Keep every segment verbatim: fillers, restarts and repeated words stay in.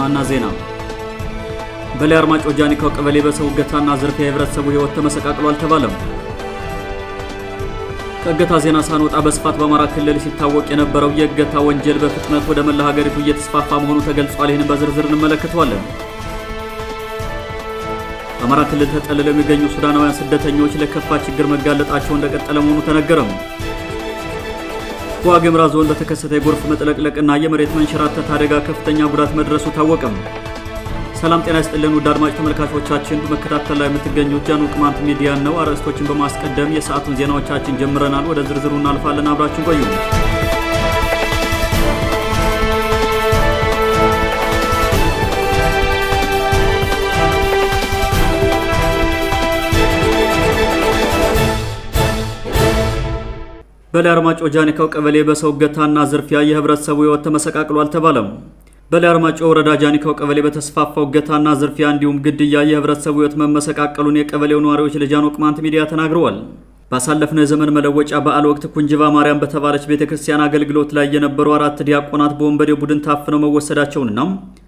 ዋና ዜና በላይ አርማጮ ጃኒካው ቀበሌ በሰው ገታና ዝርፊያ ህብረተሰቡ ህይወት ተመሰቃቅሏል ተባለም። ከገታ ዜና ሳንወጣ በስፋት በአማራ ክልል ሲታወቅ የነበረው የገታ ወንጀል በፍጥነት ወደ መላ ሀገሪቱ እየተስፋፋ መሆኑ ተገልጿል። ይህን በዝርዝር እንመለከተዋለን። በአማራ ክልል ተጠልለው የሚገኙ ሱዳናውያን ስደተኞች ለከፋ ችግር መጋለጣቸው እንደቀጠለ መሆኑ ተነገረም። በዋግምራ ዞን በተከሰተ የጎርፍ መጥለቅለቅና የመሬት መንሸራተት አደጋ ከፍተኛ ጉዳት መድረሱ ታወቀም። ሰላም ጤና ይስጥልን ውድ አድማጭ ተመልካቾቻችን፣ በመከታተል ላይ የምትገኙት ጃኖ ቅማንት ሚዲያ ነው። አርዕስቶችን በማስቀደም የሰዓቱን ዜናዎቻችን ጀምረናል። ወደ ዝርዝሩ እናልፋለን። አብራችሁን ቆዩ። በላይ አርማጮ ጃኒካው ቀበሌ በሰው ገታና ዝርፊያ የህብረተሰቡ ህይወት ተመሰቃቅሏል ተባለም። በላይ አርማጮ ወረዳ ጃኒካው ቀበሌ በተስፋፋው ገታና ዝርፊያ እንዲሁም ግድያ የህብረተሰቡ ህይወት መመሰቃቀሉን የቀበሌው ነዋሪዎች ለጃኖ ቅማንት ሚዲያ ተናግረዋል። ባሳለፍነው የዘመን መለወጫ በዓል ወቅት ኩንጅባ ማርያም በተባለች ቤተክርስቲያን አገልግሎት ላይ የነበሩ አራት ዲያቆናት በወንበዴው ቡድን ታፍነው መወሰዳቸውንና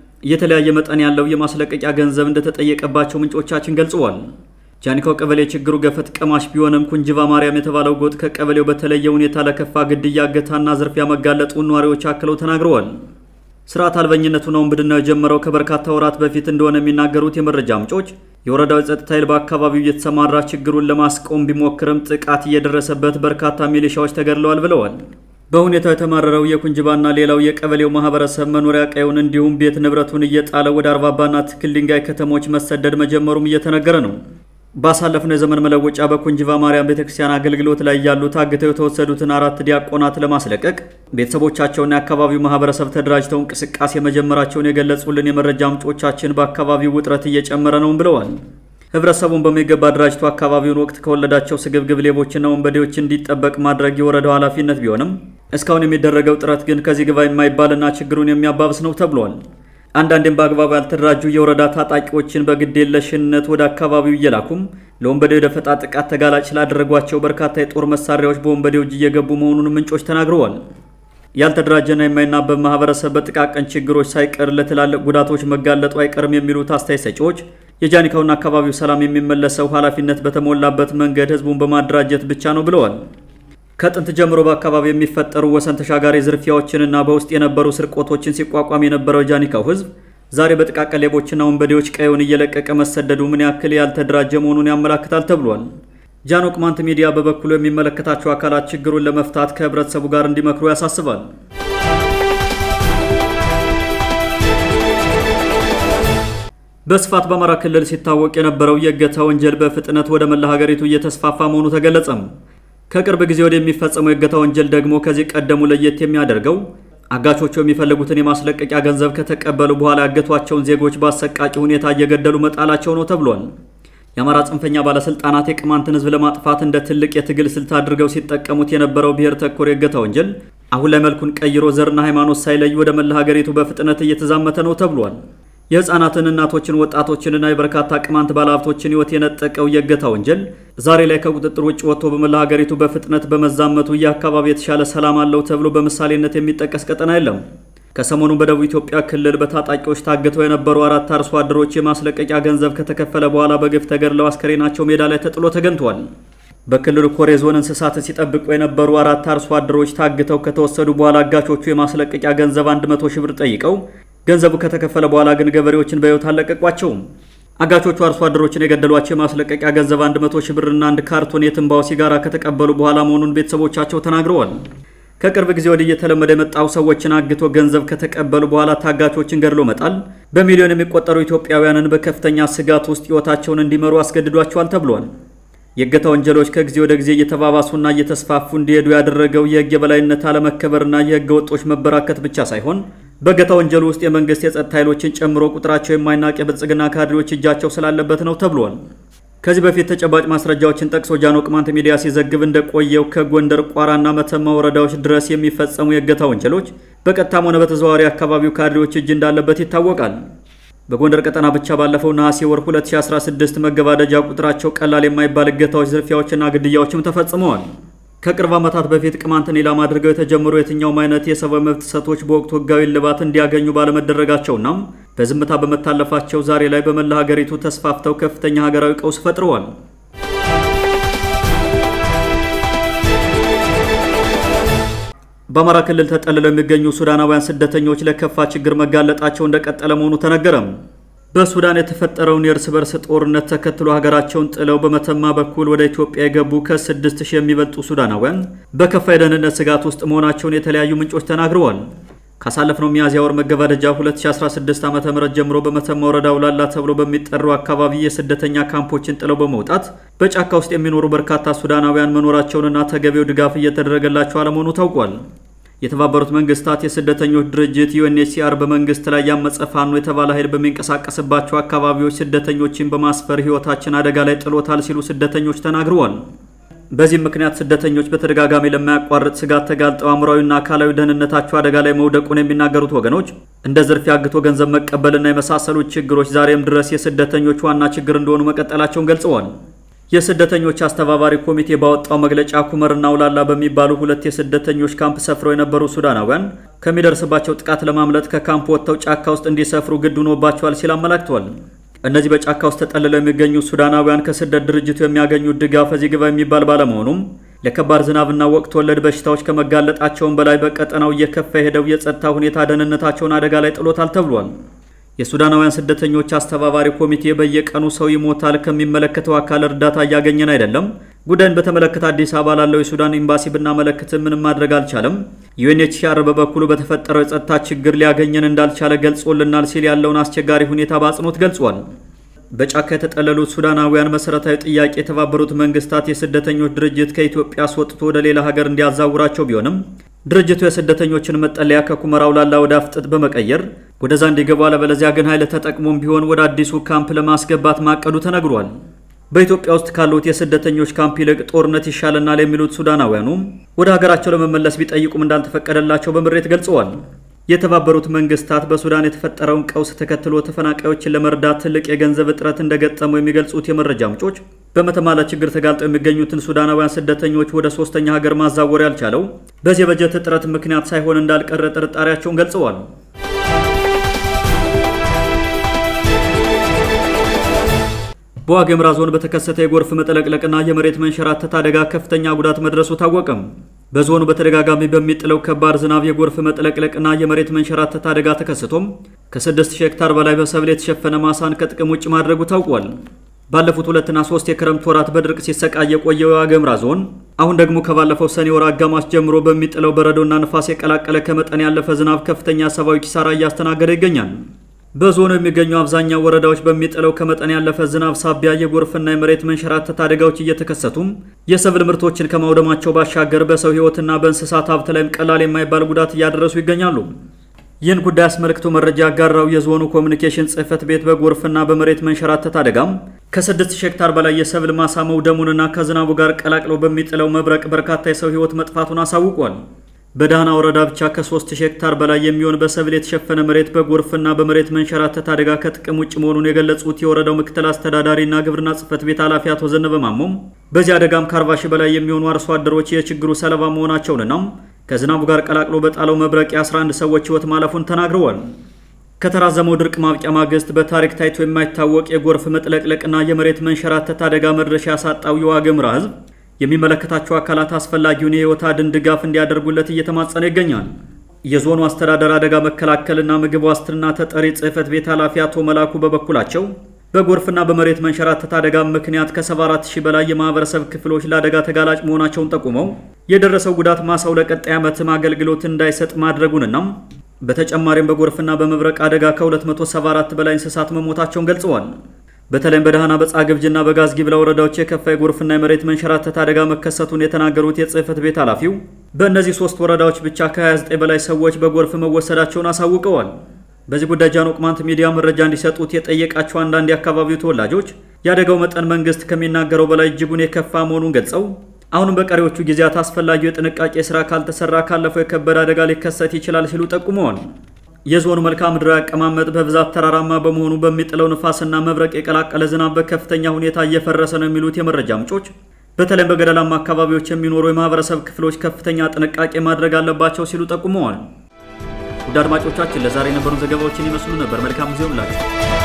የተለያየ መጠን ያለው የማስለቀቂያ ገንዘብ እንደተጠየቀባቸው ምንጮቻችን ገልጸዋል። ጃኒካው ቀበሌ ችግሩ ገፈት ቀማሽ ቢሆንም ኩንጅባ ማርያም የተባለው ጎጥ ከቀበሌው በተለየ ሁኔታ ለከፋ ግድያ ገታና ዝርፊያ መጋለጡን ነዋሪዎች አክለው ተናግረዋል። ስርዓት አልበኝነቱ ነው እንብድናው የጀመረው ከበርካታ ወራት በፊት እንደሆነ የሚናገሩት የመረጃ ምንጮች የወረዳው ጸጥታ ኃይል በአካባቢው እየተሰማራ ችግሩን ለማስቆም ቢሞክርም ጥቃት እየደረሰበት በርካታ ሚሊሻዎች ተገድለዋል ብለዋል። በሁኔታው የተማረረው የኩንጅባና ሌላው የቀበሌው ማህበረሰብ መኖሪያ ቀየውን እንዲሁም ቤት ንብረቱን እየጣለ ወደ አርባባና ትክል ድንጋይ ከተሞች መሰደድ መጀመሩም እየተነገረ ነው። ባሳለፍነው የዘመን መለወጫ በኩንጅባ ማርያም ቤተክርስቲያን አገልግሎት ላይ ያሉ ታግተው የተወሰዱትን አራት ዲያቆናት ለማስለቀቅ ቤተሰቦቻቸውና የአካባቢው ማህበረሰብ ተደራጅተው እንቅስቃሴ መጀመራቸውን የገለጹልን የመረጃ ምንጮቻችን በአካባቢው ውጥረት እየጨመረ ነው ብለዋል። ህብረተሰቡን በሚገባ አደራጅቶ አካባቢውን ወቅት ከወለዳቸው ስግብግብ ሌቦችና ወንበዴዎች እንዲጠበቅ ማድረግ የወረዳው ኃላፊነት ቢሆንም እስካሁን የሚደረገው ጥረት ግን ከዚህ ግባ የማይባልና ችግሩን የሚያባብስ ነው ተብሏል። አንዳንዴም በአግባቡ ያልተደራጁ የወረዳ ታጣቂዎችን በግዴለሽነት ወደ አካባቢው እየላኩም ለወንበዴው ደፈጣ ጥቃት ተጋላጭ ስላደረጓቸው በርካታ የጦር መሳሪያዎች በወንበዴው እጅ እየገቡ መሆኑን ምንጮች ተናግረዋል። ያልተደራጀና የማይናበብ ማህበረሰብ በጥቃቅን ችግሮች ሳይቀር ለትላልቅ ጉዳቶች መጋለጡ አይቀርም የሚሉት አስተያየት ሰጪዎች የጃኒካውና አካባቢው ሰላም የሚመለሰው ኃላፊነት በተሞላበት መንገድ ህዝቡን በማደራጀት ብቻ ነው ብለዋል። ከጥንት ጀምሮ በአካባቢው የሚፈጠሩ ወሰን ተሻጋሪ ዝርፊያዎችንና በውስጥ የነበሩ ስርቆቶችን ሲቋቋም የነበረው ጃኒካው ህዝብ ዛሬ በጥቃቅን ሌቦችና ወንበዴዎች ቀየውን እየለቀቀ መሰደዱ ምን ያክል ያልተደራጀ መሆኑን ያመላክታል ተብሏል። ጃኖ ቅማንት ሚዲያ በበኩሉ የሚመለከታቸው አካላት ችግሩን ለመፍታት ከህብረተሰቡ ጋር እንዲመክሩ ያሳስባል። በስፋት በአማራ ክልል ሲታወቅ የነበረው የገታ ወንጀል በፍጥነት ወደ መላ ሀገሪቱ እየተስፋፋ መሆኑ ተገለጸም። ከቅርብ ጊዜ ወደ የሚፈጸመው የገታ ወንጀል ደግሞ ከዚህ ቀደሙ ለየት የሚያደርገው አጋቾቹ የሚፈልጉትን የማስለቀቂያ ገንዘብ ከተቀበሉ በኋላ ያገቷቸውን ዜጎች በአሰቃቂ ሁኔታ እየገደሉ መጣላቸው ነው ተብሏል። የአማራ ጽንፈኛ ባለስልጣናት የቅማንትን ህዝብ ለማጥፋት እንደ ትልቅ የትግል ስልት አድርገው ሲጠቀሙት የነበረው ብሔር ተኮር የገታ ወንጀል አሁን ላይ መልኩን ቀይሮ ዘርና ሃይማኖት ሳይለይ ወደ መላ ሀገሪቱ በፍጥነት እየተዛመተ ነው ተብሏል። የህፃናትን እናቶችን ወጣቶችንና የበርካታ ቅማንት ባለሀብቶችን ህይወት የነጠቀው የገታ ወንጀል ዛሬ ላይ ከቁጥጥር ውጭ ወጥቶ በመላ ሀገሪቱ በፍጥነት በመዛመቱ የአካባቢ የተሻለ ሰላም አለው ተብሎ በምሳሌነት የሚጠቀስ ቀጠና የለም። ከሰሞኑ በደቡብ ኢትዮጵያ ክልል በታጣቂዎች ታግተው የነበሩ አራት አርሶ አደሮች የማስለቀቂያ ገንዘብ ከተከፈለ በኋላ በግፍ ተገድለው አስከሬናቸው ሜዳ ላይ ተጥሎ ተገኝቷል። በክልሉ ኮሬ ዞን እንስሳት ሲጠብቁ የነበሩ አራት አርሶ አደሮች ታግተው ከተወሰዱ በኋላ አጋቾቹ የማስለቀቂያ ገንዘብ መቶ ሺህ ብር ጠይቀው ገንዘቡ ከተከፈለ በኋላ ግን ገበሬዎችን በህይወት አለቀቋቸው። አጋቾቹ አርሶ አደሮችን የገደሏቸው የማስለቀቂያ ገንዘብ መቶ ሺህ ብርና አንድ ካርቶን የትንባው ሲጋራ ከተቀበሉ በኋላ መሆኑን ቤተሰቦቻቸው ተናግረዋል። ከቅርብ ጊዜ ወዲህ እየተለመደ የመጣው ሰዎችን አግቶ ገንዘብ ከተቀበሉ በኋላ ታጋቾችን ገድሎ መጣል በሚሊዮን የሚቆጠሩ ኢትዮጵያውያንን በከፍተኛ ስጋት ውስጥ ህይወታቸውን እንዲመሩ አስገድዷቸዋል ተብሏል። የገታ ወንጀሎች ከጊዜ ወደ ጊዜ እየተባባሱና እየተስፋፉ እንዲሄዱ ያደረገው የህግ የበላይነት አለመከበርና የህገ ወጦች መበራከት ብቻ ሳይሆን በገታ ወንጀል ውስጥ የመንግስት የጸጥታ ኃይሎችን ጨምሮ ቁጥራቸው የማይናቅ የብልጽግና ካድሬዎች እጃቸው ስላለበት ነው ተብሏል። ከዚህ በፊት ተጨባጭ ማስረጃዎችን ጠቅሶ ጃኖ ቅማንት ሚዲያ ሲዘግብ እንደቆየው ከጎንደር ቋራና መተማ ወረዳዎች ድረስ የሚፈጸሙ የገታ ወንጀሎች በቀጥታም ሆነ በተዘዋዋሪ አካባቢው ካድሬዎች እጅ እንዳለበት ይታወቃል። በጎንደር ቀጠና ብቻ ባለፈው ነሐሴ ወር ሁለት ሺህ አስራ ስድስት መገባደጃ ቁጥራቸው ቀላል የማይባል እገታዎች፣ ዝርፊያዎችና ግድያዎችም ተፈጽመዋል። ከቅርብ ዓመታት በፊት ቅማንትን ኢላማ አድርገው የተጀመሩ የትኛውም አይነት የሰብአዊ መብት ጥሰቶች በወቅቱ ህጋዊ ልባት እንዲያገኙ ባለመደረጋቸውና በዝምታ በመታለፋቸው ዛሬ ላይ በመላ ሀገሪቱ ተስፋፍተው ከፍተኛ ሀገራዊ ቀውስ ፈጥረዋል። በአማራ ክልል ተጠልለው የሚገኙ ሱዳናውያን ስደተኞች ለከፋ ችግር መጋለጣቸው እንደቀጠለ መሆኑ ተነገረ። በሱዳን የተፈጠረውን የእርስ በርስ ጦርነት ተከትሎ ሀገራቸውን ጥለው በመተማ በኩል ወደ ኢትዮጵያ የገቡ ከስድስት ሺህ የሚበልጡ ሱዳናውያን በከፋ የደህንነት ስጋት ውስጥ መሆናቸውን የተለያዩ ምንጮች ተናግረዋል። ካሳለፍነው ሚያዝያ ወር መገባደጃ ሁለት ሺህ አስራ ስድስት ዓመተ ምህረት ጀምሮ በመተማ ወረዳ ውላላ ተብሎ በሚጠራው አካባቢ የስደተኛ ካምፖችን ጥለው በመውጣት በጫካ ውስጥ የሚኖሩ በርካታ ሱዳናውያን መኖራቸውንና ተገቢው ድጋፍ እየተደረገላቸው አለመሆኑ ታውቋል። የተባበሩት መንግስታት የስደተኞች ድርጅት ዩኤንኤችሲአር በመንግስት ላይ ያመጸ ፋኖ የተባለ ኃይል በሚንቀሳቀስባቸው አካባቢዎች ስደተኞችን በማስፈር ህይወታችን አደጋ ላይ ጥሎታል ሲሉ ስደተኞች ተናግረዋል። በዚህ ምክንያት ስደተኞች በተደጋጋሚ ለማያቋርጥ ስጋት ተጋልጠው አምራዊና አካላዊ ደህንነታቸው አደጋ ላይ መውደቁን የሚናገሩት ወገኖች እንደ ዝርፊያ፣ አግቶ ገንዘብ መቀበልና የመሳሰሉት ችግሮች ዛሬም ድረስ የስደተኞች ዋና ችግር እንደሆኑ መቀጠላቸውን ገልጸዋል። የስደተኞች አስተባባሪ ኮሚቴ ባወጣው መግለጫ ኩመርና ውላላ በሚባሉ ሁለት የስደተኞች ካምፕ ሰፍረው የነበሩ ሱዳናውያን ከሚደርስባቸው ጥቃት ለማምለጥ ከካምፕ ወጥተው ጫካ ውስጥ እንዲሰፍሩ ግድ ሆኖባቸዋል ሲል አመላክቷል። እነዚህ በጫካ ውስጥ ተጠልለው የሚገኙ ሱዳናውያን ከስደት ድርጅቱ የሚያገኙት ድጋፍ እዚህ ግባ የሚባል ባለመሆኑም ለከባድ ዝናብና ወቅት ወለድ በሽታዎች ከመጋለጣቸውም በላይ በቀጠናው እየከፋ የሄደው የጸጥታ ሁኔታ ደህንነታቸውን አደጋ ላይ ጥሎታል ተብሏል። የሱዳናውያን ስደተኞች አስተባባሪ ኮሚቴ በየቀኑ ሰው ይሞታል፣ ከሚመለከተው አካል እርዳታ እያገኘን አይደለም፣ ጉዳይን በተመለከተ አዲስ አበባ ላለው የሱዳን ኤምባሲ ብናመለክት ምንም ማድረግ አልቻለም፣ ዩኤንኤችሲአር በበኩሉ በተፈጠረው የጸጥታ ችግር ሊያገኘን እንዳልቻለ ገልጾልናል ሲል ያለውን አስቸጋሪ ሁኔታ በአጽንኦት ገልጿል። በጫካ የተጠለሉት ሱዳናውያን መሰረታዊ ጥያቄ የተባበሩት መንግስታት የስደተኞች ድርጅት ከኢትዮጵያ አስወጥቶ ወደ ሌላ ሀገር እንዲያዛውራቸው ቢሆንም ድርጅቱ የስደተኞችን መጠለያ ከኩመራ ውላላ ወደ አፍጥጥ በመቀየር ወደዛ እንዲገቡ አለበለዚያ ግን ኃይል ተጠቅሞም ቢሆን ወደ አዲሱ ካምፕ ለማስገባት ማቀዱ ተነግሯል። በኢትዮጵያ ውስጥ ካሉት የስደተኞች ካምፕ ይልቅ ጦርነት ይሻለናል የሚሉት ሱዳናውያኑ ወደ ሀገራቸው ለመመለስ ቢጠይቁም እንዳልተፈቀደላቸው በምሬት ገልጸዋል። የተባበሩት መንግስታት በሱዳን የተፈጠረውን ቀውስ ተከትሎ ተፈናቃዮችን ለመርዳት ትልቅ የገንዘብ እጥረት እንደገጠመው የሚገልጹት የመረጃ ምንጮች በመተማ ለችግር ተጋልጠው የሚገኙትን ሱዳናውያን ስደተኞች ወደ ሶስተኛ ሀገር ማዛወር ያልቻለው በዚህ የበጀት እጥረት ምክንያት ሳይሆን እንዳልቀረ ጥርጣሬያቸውን ገልጸዋል። በዋግኽምራ ዞን በተከሰተ የጎርፍ መጥለቅለቅና የመሬት መንሸራተት አደጋ ከፍተኛ ጉዳት መድረሱ ታወቀም። በዞኑ በተደጋጋሚ በሚጥለው ከባድ ዝናብ የጎርፍ መጥለቅለቅና የመሬት መንሸራተት አደጋ ተከስቶም ከስድስት ሺህ ሄክታር በላይ በሰብል የተሸፈነ ማሳን ከጥቅም ውጭ ማድረጉ ታውቋል። ባለፉት ሁለትና ሶስት የክረምት ወራት በድርቅ ሲሰቃይ የቆየው የዋግኽምራ ዞን አሁን ደግሞ ከባለፈው ሰኔ ወር አጋማሽ ጀምሮ በሚጥለው በረዶና ንፋስ የቀላቀለ ከመጠን ያለፈ ዝናብ ከፍተኛ ሰብአዊ ኪሳራ እያስተናገደ ይገኛል። በዞኑ የሚገኙ አብዛኛው ወረዳዎች በሚጥለው ከመጠን ያለፈ ዝናብ ሳቢያ የጎርፍና የመሬት መንሸራተት አደጋዎች እየተከሰቱም የሰብል ምርቶችን ከማውደማቸው ባሻገር በሰው ህይወትና በእንስሳት ሀብት ላይም ቀላል የማይባል ጉዳት እያደረሱ ይገኛሉ። ይህን ጉዳይ አስመልክቶ መረጃ ያጋራው የዞኑ ኮሚኒኬሽን ጽህፈት ቤት በጎርፍና በመሬት መንሸራተት አደጋም ከስድስት ሺህ ሄክታር በላይ የሰብል ማሳ መውደሙንና ከዝናቡ ጋር ቀላቅሎ በሚጥለው መብረቅ በርካታ የሰው ህይወት መጥፋቱን አሳውቋል። በዳህና ወረዳ ብቻ ከሶስት ሺህ ሄክታር በላይ የሚሆን በሰብል የተሸፈነ መሬት በጎርፍና በመሬት መንሸራተት አደጋ ከጥቅም ውጭ መሆኑን የገለጹት የወረዳው ምክትል አስተዳዳሪና ግብርና ጽህፈት ቤት ኃላፊ አቶ ዘነበ ማሞም በዚህ አደጋም ከአርባ ሺህ በላይ የሚሆኑ አርሶ አደሮች የችግሩ ሰለባ መሆናቸውንና ከዝናቡ ጋር ቀላቅሎ በጣለው መብረቅ የአስራ አንድ ሰዎች ህይወት ማለፉን ተናግረዋል። ከተራዘመው ድርቅ ማብቂያ ማግስት በታሪክ ታይቶ የማይታወቅ የጎርፍ መጥለቅለቅና የመሬት መንሸራተት አደጋ መድረሻ ያሳጣው የዋግኽምራ ህዝብ የሚመለከታቸው አካላት አስፈላጊውን የህይወት አድን ድጋፍ እንዲያደርጉለት እየተማጸነ ይገኛል። የዞኑ አስተዳደር አደጋ መከላከልና ምግብ ዋስትና ተጠሪ ጽህፈት ቤት ኃላፊ አቶ መላኩ በበኩላቸው በጎርፍና በመሬት መንሸራተት አደጋ ምክንያት ከሰባ አራት ሺህ በላይ የማህበረሰብ ክፍሎች ለአደጋ ተጋላጭ መሆናቸውን ጠቁመው የደረሰው ጉዳት ማሳው ለቀጣይ ዓመትም አገልግሎት እንዳይሰጥ ማድረጉንና በተጨማሪም በጎርፍና በመብረቅ አደጋ ከሁለት መቶ ሰባ አራት በላይ እንስሳት መሞታቸውን ገልጸዋል። በተለይም በዳህና በጻግብጅና በጋዝጊብላ ወረዳዎች የከፋ የጎርፍና የመሬት መንሸራተት አደጋ መከሰቱን የተናገሩት የጽህፈት ቤት ኃላፊው በእነዚህ ሶስት ወረዳዎች ብቻ ከሃያ ዘጠኝ በላይ ሰዎች በጎርፍ መወሰዳቸውን አሳውቀዋል። በዚህ ጉዳይ ጃኖ ቅማንት ሚዲያ መረጃ እንዲሰጡት የጠየቃቸው አንዳንድ የአካባቢው ተወላጆች የአደጋው መጠን መንግስት ከሚናገረው በላይ እጅጉን የከፋ መሆኑን ገልጸው አሁንም በቀሪዎቹ ጊዜያት አስፈላጊው የጥንቃቄ ስራ ካልተሰራ ካለፈው የከበደ አደጋ ሊከሰት ይችላል ሲሉ ጠቁመዋል። የዞኑ መልክዓ ምድራዊ አቀማመጥ በብዛት ተራራማ በመሆኑ በሚጥለው ንፋስና መብረቅ የቀላቀለ ዝናብ በከፍተኛ ሁኔታ እየፈረሰ ነው የሚሉት የመረጃ ምንጮች በተለይም በገደላማ አካባቢዎች የሚኖሩ የማህበረሰብ ክፍሎች ከፍተኛ ጥንቃቄ ማድረግ አለባቸው ሲሉ ጠቁመዋል። ውድ አድማጮቻችን ለዛሬ የነበሩ ዘገባዎችን ይመስሉ ነበር። መልካም ጊዜ ይሁንላችሁ።